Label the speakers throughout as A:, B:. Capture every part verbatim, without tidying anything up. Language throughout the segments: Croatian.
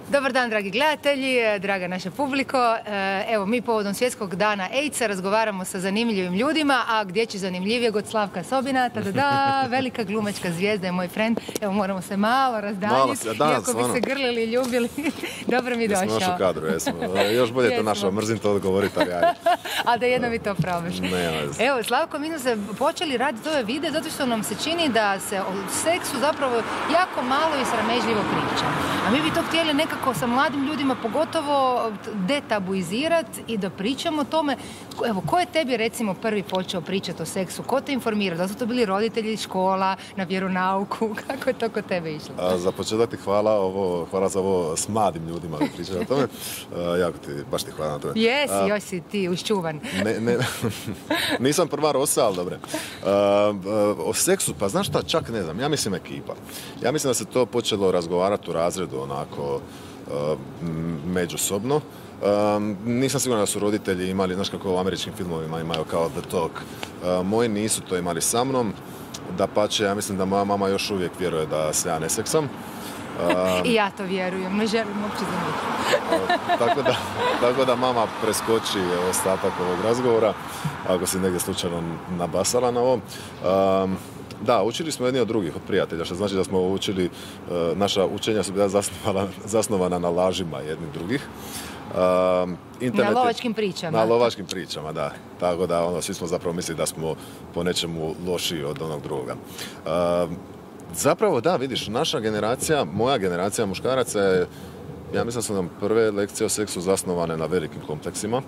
A: Dobar dan, dragi gledatelji, draga naša publiko. Evo, mi povodom Svjetskog dana AIDS-a razgovaramo sa zanimljivim ljudima, a gdje će zanimljivije god Slavka Sobina, tada, velika glumačka zvijezda je moj friend. Evo, moramo se malo razdaljiti, iako bi se grlili i ljubili. Dobro mi došao.
B: Jesmo našu kadru, jesmo. Još bolje to našao, mrzim to odgovoriti, ali ajde.
A: A da jedno mi to probaš. Evo, Slavko, mi smo se počeli raditi ove videe zato što nam se čini da se o seksu zapravo jako malo i sramežljivo priča. A mi bi to htjeli nekako sa mladim ljudima pogotovo detabuizirati i da pričamo o tome. Evo, ko je tebi recimo prvi počeo pričati o seksu? Ko te informirao? Da li su to bili roditelji, škola, na vjeronauku? Kako je to kod tebe išlo?
B: A, za početak ti hvala, ovo, hvala za ovo s mladim ljudima da pričaju o tome. A, jako ti, baš ti hvala na tome.
A: Jesi, A, još si ti uščuvan.
B: Ne, ne, nisam prva rosa, ali dobre. A, a, o seksu, pa znaš šta, čak ne znam, ja mislim ekipa. Ja mislim da se to počelo razgovarati u razredu onako Uh, međusobno. Um, nisam siguran da su roditelji imali, znaš kako u američkim filmovima imaju kao The Talk. Uh, moji nisu to imali sa mnom. Dapače, ja mislim da moja mama još uvijek vjeruje da se ja ne seksam. Uh,
A: I ja to vjerujem, ne želim uopće zanimati.
B: uh, tako, da, tako da mama preskoči ostatak ovog razgovora, ako si negdje slučajno nabasala na ovom. Um, Da, učili smo jedni od drugih, od prijatelja, što znači da smo učili, uh, naša učenja su bila zasnovana, zasnovana na lažima jednih drugih. Uh,
A: na lovačkim pričama.
B: Na lovačkim pričama, da. Tako da ono, svi smo zapravo mislili da smo po nečemu lošiji od onog drugoga. Uh, zapravo da, vidiš, naša generacija, moja generacija muškaraca je, ja mislim da su nam prve lekcije o seksu zasnovane na velikim kompleksima.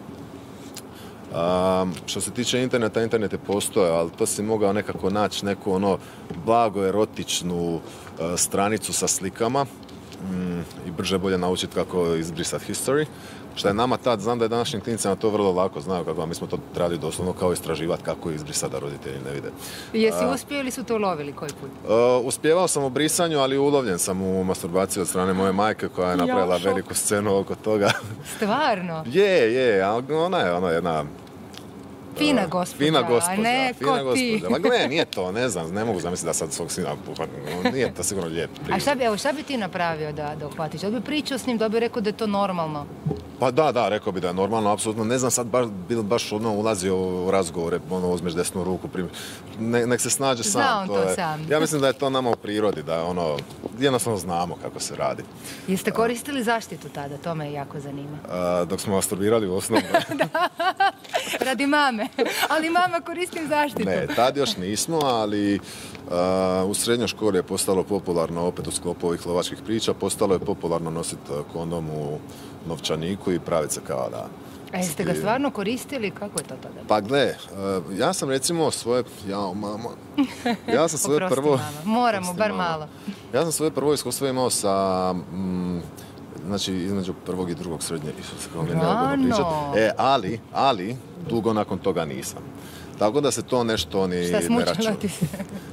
B: Um, što se tiče interneta, internet je postojao, ali to si mogao nekako naći neku ono blago erotičnu uh, stranicu sa slikama um, i brže bolje naučiti kako izbrisati history. Što je nama tad, znam da je današnjim klinicama to vrlo lako, znaju kako, mi smo to radili doslovno kao istraživati kako izbrisati da roditelji ne vide.
A: Jesi uh, uspio ili su to ulovili koji put?
B: Uh, uspjevao sam u brisanju, ali ulovljen sam u masturbaciji od strane moje majke koja je napravila ja, veliku scenu oko toga.
A: Stvarno?
B: Je, je, ali ona je ona jedna...
A: Fina gospođa,
B: fina gospođa,
A: a ne
B: fina
A: ko ti.
B: Ma gle, nije to, ne znam, ne mogu zamisliti da sad svog sina, nije to sigurno lijep primjer.
A: A šta bi, evo, šta bi ti napravio da, da uhvatiš? Da bi pričao s njim, da bi rekao da je to normalno?
B: Pa da, da, rekao bi da je normalno, apsolutno. Ne znam, sad baš, bil baš ono ulazio u razgovore, ono, uzmeš desnu ruku, prim... ne, nek se snađe sam.
A: Zna on to, to
B: je,
A: sam.
B: Ja mislim da je to nama u prirodi, da ono, jednostavno znamo kako se radi.
A: Jeste koristili zaštitu tada? To me jako zanima.
B: A, dok smo masturbirali u osnovu.
A: Radi mame. Ali mama koristim zaštitu.
B: Ne, tad još nismo, ali uh, u srednjoj školi je postalo popularno, opet u sklopu ovih lovačkih priča, postalo je popularno nositi kondom u novčaniku i praviti se kao da...
A: A jeste ga stvarno koristili? Kako je to tada?
B: Pa gle, uh, ja sam recimo svoje... Jao, mama. Ja sam svoje prvo...
A: Mama. Moramo, bar mama. malo.
B: Ja sam svoje prvo iskustvo imao sa... Mm, znači, između prvog i drugog srednje. Isuse, kako mi je neugodno pričati. E, ali, ali, dugo nakon toga nisam. Tako da se to nešto ni ne računa.
A: Šta smučila ti se?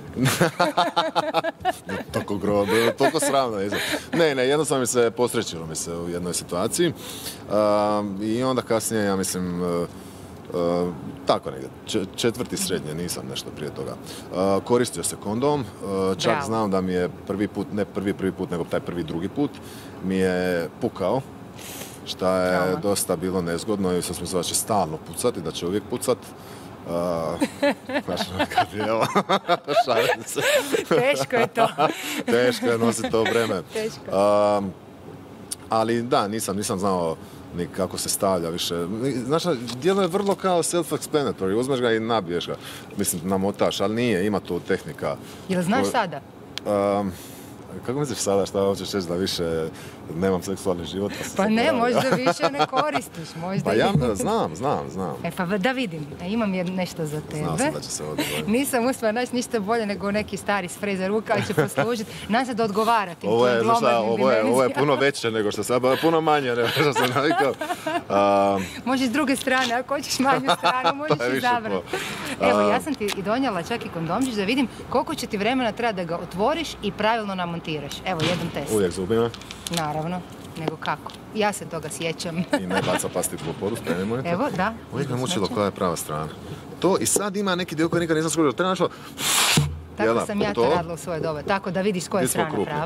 B: Toliko grobe, toliko sravno. Ne, ne, jednostavno mi se posrećilo mi se u jednoj situaciji. Uh, I onda kasnije, ja mislim, uh, uh, tako negdje, četvrti srednje, nisam nešto prije toga. Uh, koristio se kondom, uh, čak Bravo. znam da mi je prvi put, ne prvi prvi put, nego taj prvi drugi put, mi je pukao. Šta je Bravo. dosta bilo nezgodno i sam smislila da će stalno pucati, da će uvijek pucat. Uh, znaš, kad je evo, šalim se.
A: Teško je to.
B: Teško je nositi to breme.
A: Teško.
B: Uh, ali da, nisam, nisam znao ni kako se stavlja više. Znaš, djelo je vrlo kao self-explanatory, uzmeš ga i nabiješ ga. Mislim, namotaš, ali nije, ima tu tehnika.
A: Jel znaš sada?
B: Um, Kako misliš sada, šta hoćeš reći da više nemam seksualni život?
A: Pa, pa ne, možda više ne koristiš, možda...
B: Pa ja znam, znam, znam.
A: E pa da vidim, imam nešto za tebe.
B: Znao sam da će se ovo dogoditi.
A: Nisam uspjela naći ništa bolje nego neki stari sprej za ruka, ali će poslužiti. Nadam se da odgovarati.
B: Ovo je, znaš šta, ovo je, ovo je puno veće nego što sam, puno manje nego što sam navikao. Um,
A: možeš s druge strane, ako hoćeš manju stranu, možeš pa izabrati. Evo, ja sam ti i donijela čak i kondomčić da vidim koliko će ti vremena treba da ga otvoriš i pravilno namontiraš. Evo, jedan test.
B: Uvijek zubima?
A: Naravno, nego kako. Ja se toga sjećam.
B: I ne baca plastiku u poru, spremimo je to.
A: Evo, da.
B: Uvijek me mučilo koja je prava strana. To i sad ima neki dio koji nikad nisam skužio. Treba našlo...
A: Tako sam ja to radila u svoje dobe. Tako da vidiš koja je strana prava.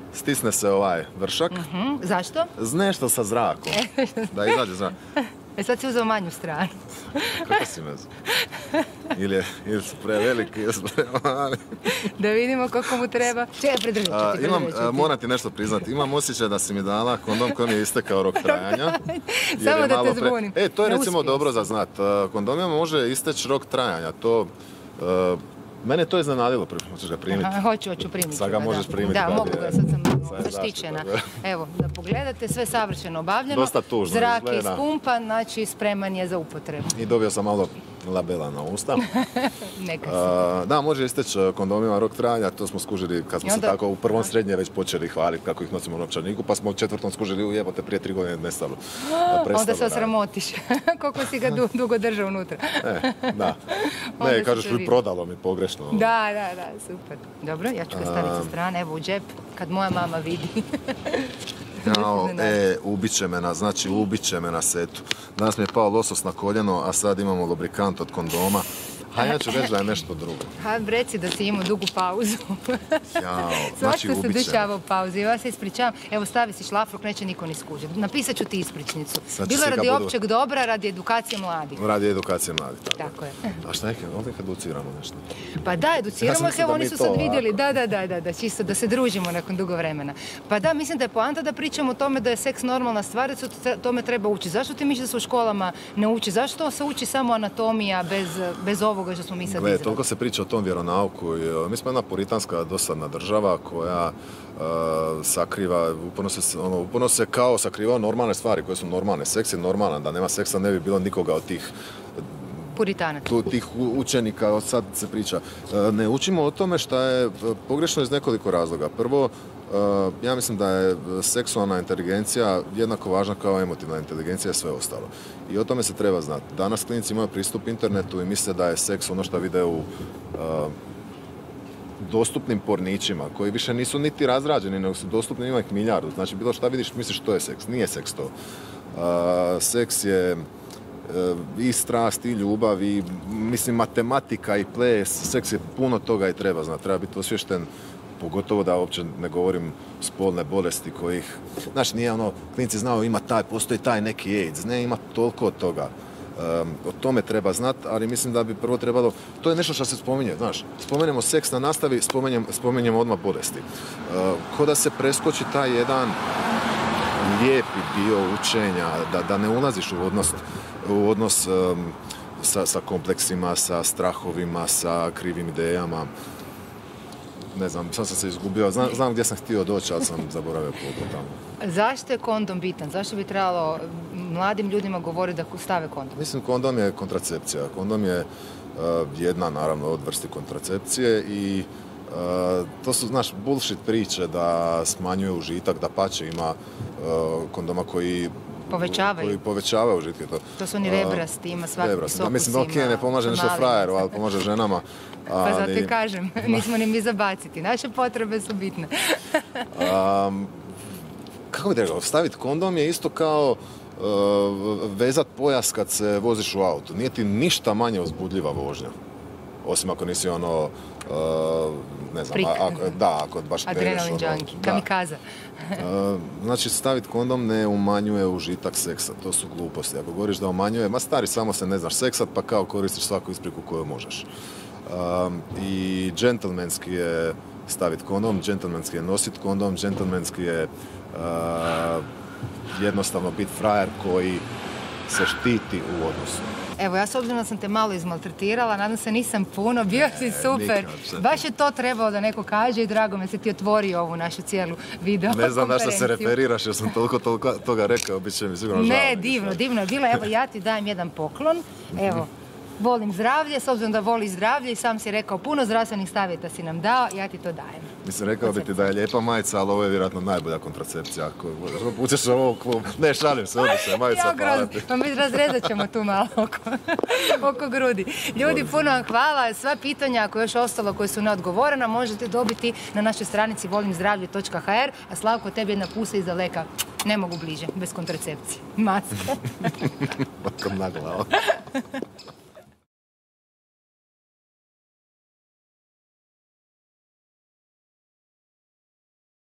B: stisne se ovaj vršak.
A: Mm-hmm. Zašto?
B: Nešto sa zrakom. Da izađe zrak.
A: E sad si uzeo manju stranu.
B: Kako si me zove? Ili, je, ili su preveliki, ili su premali.
A: Da vidimo koliko mu treba. Čekaj, pridržat ću ti.
B: Imam, a, moram ti nešto priznati. Imam osjećaj da si mi dala kondom koji mi je istekao rok trajanja.
A: Samo da te zbunim.
B: Pre... E, to je recimo dobro za znat. Kondomima može isteći rok trajanja. To... Uh, Mene to je iznenadilo, hoćeš ga primiti?
A: Aha, hoću, hoću primiti.
B: Sad ga možeš primiti.
A: Da, mogu ga, sad sam zaštićena. Evo, da pogledate, sve savršeno obavljeno.
B: Dosta tužno
A: Zrak
B: izgleda.
A: je ispumpan, znači spreman je za upotrebu.
B: I dobio sam malo labela na usta.
A: Neka se.
B: Uh, da, može isteći kondomima rok trajanja, to smo skužili kad smo onda... se tako u prvom srednje već počeli hvaliti kako ih nosimo u novčaniku, pa smo u četvrtom skužili u jebote prije tri godine nestalo.
A: Onda se osramotiš, koliko si ga du- dugo držao unutra.
B: E, da. Ne, kažeš li prodalo mi pogrešno.
A: Da, da, da, super. Dobro, ja ću ga staviti sa strane, evo u džep, kad moja mama vidi.
B: Jao, e, ubit će me na, znači ubit će me na setu. Danas mi je pao losos na koljeno, a sad imamo lubrikant od kondoma. A ja ću reći da je nešto drugo.
A: Ha, reci da si imao dugu pauzu.
B: Jao, znači ubit će me.
A: Svašta se dešava u pauzi. Ja se ispričavam. Evo, stavi si šlafrok, neće niko ni skužiti. Napisat ću ti ispričnicu. Bilo radi budu... općeg dobra, radi edukacije mladih.
B: Radi edukacije mladih, tako.
A: Tako je.
B: A šta je, ovdje educiramo nešto?
A: Pa da, educiramo ih, evo oni su sad
B: ovako.
A: vidjeli. Da, da, da, da, da, čisto da se družimo nakon dugo vremena. Pa da, mislim da je poanta da pričamo o tome da je seks normalna stvar, da se tome treba učiti. Zašto ti misliš da se u školama ne uči? Zašto se uči samo anatomija bez, bez ovoga što smo mi sad izradili?
B: Toliko se priča o tom vjeronauku. Mi smo jedna puritanska dosadna država koja uh, sakriva, uporno se, ono, uporno se kao sakriva normalne stvari koje su normalne. Seks je normalan, da nema seksa ne bi bilo nikoga od tih
A: Puritana.
B: Tu, tih učenika, od sad se priča. Uh, ne učimo o tome što je pogrešno iz nekoliko razloga. Prvo, uh, ja mislim da je seksualna inteligencija jednako važna kao emotivna inteligencija i sve ostalo. I o tome se treba znati. Danas klinici imaju pristup internetu i misle da je seks ono što vide u uh, dostupnim pornićima, koji više nisu niti razrađeni, nego su dostupni, ima ih milijardu. Znači, bilo šta vidiš, misliš što je seks. Nije seks to. Uh, seks je uh, i strast, i ljubav, i mislim, matematika, i ples. Seks je puno toga i treba znati. Treba biti osvješten, pogotovo da uopće ne govorim spolne bolesti kojih... Znaš, nije ono, klinici znaju ima taj, postoji taj neki AIDS. Ne, ima toliko od toga. Um, o tome treba znati, ali mislim da bi prvo trebalo... To je nešto što se spominje, znaš. Spomenemo seks na nastavi, spomenjem, spomenjemo odmah bolesti. Uh, ko da se preskoči taj jedan lijepi dio učenja, da, da ne ulaziš u odnos, u odnos um, sa, sa kompleksima, sa strahovima, sa krivim idejama. Ne znam, sad sam se izgubio. Znam, znam gdje sam htio doći, ali sam zaboravio put tamo.
A: Zašto je kondom bitan? Zašto bi trebalo mladim ljudima govoriti da stave kondom?
B: Mislim, kondom je kontracepcija. Kondom je uh, jedna, naravno, od vrsti kontracepcije i uh, to su, znaš, bullshit priče da smanjuje užitak, da pače ima uh, kondoma koji
A: povećavaju.
B: Koji povećavaju užitke. To,
A: to su oni rebrasti, ima svaki sokus ima.
B: Mislim, ok, ne pomaže nešto frajeru, ali pomaže ženama.
A: Pa zato ti kažem, nismo ni mi zabaciti. Naše potrebe su bitne.
B: um, kako bi rekao, staviti kondom je isto kao uh, vezat pojas kad se voziš u autu. Nije ti ništa manje uzbudljiva vožnja. Osim ako nisi ono, uh, ne znam, a, ako, da, ako baš
A: adrenalin junkie, kamikaza.
B: Uh, znači, staviti kondom ne umanjuje užitak seksa, to su gluposti. Ako govoriš da umanjuje, ma stari, samo se ne znaš seksat, pa kao koristiš svaku ispriku koju možeš. Um, I džentlmenski je staviti kondom, džentlmenski je nositi kondom, džentlmenski je uh, jednostavno biti frajer koji se štiti u odnosu.
A: Evo, ja s obzirom da sam te malo izmaltretirala, nadam se nisam puno, bio si super. Baš je to trebalo da neko kaže i drago me se ti otvorio ovu našu cijelu video konferenciju.
B: Ne znam na što se referiraš jer sam toliko, toliko toga rekao, bit će mi sigurno žao.
A: Ne, divno, divno je bilo. Evo, ja ti dajem jedan poklon. Evo, volim zdravlje, s obzirom da voli zdravlje i sam si rekao puno zdravstvenih savjeta si nam dao, ja ti to dajem.
B: Mislim, rekao bi ti da je lijepa majica, ali ovo je vjerojatno najbolja kontracepcija. Ako uđeš u ovog klubu, ne, šalim se, ovdje se majica, hvala ti.
A: Pa mi razrezat ćemo tu malo oko, oko grudi. Ljudi, puno vam hvala. Sva pitanja, ako je još ostalo, koje su neodgovorena, možete dobiti na našoj stranici volim zdravlje točka ha er, a Slavko, tebi jedna pusa iz daleka. Ne mogu bliže, bez kontracepcije. Maska.
B: Ovako na glavu.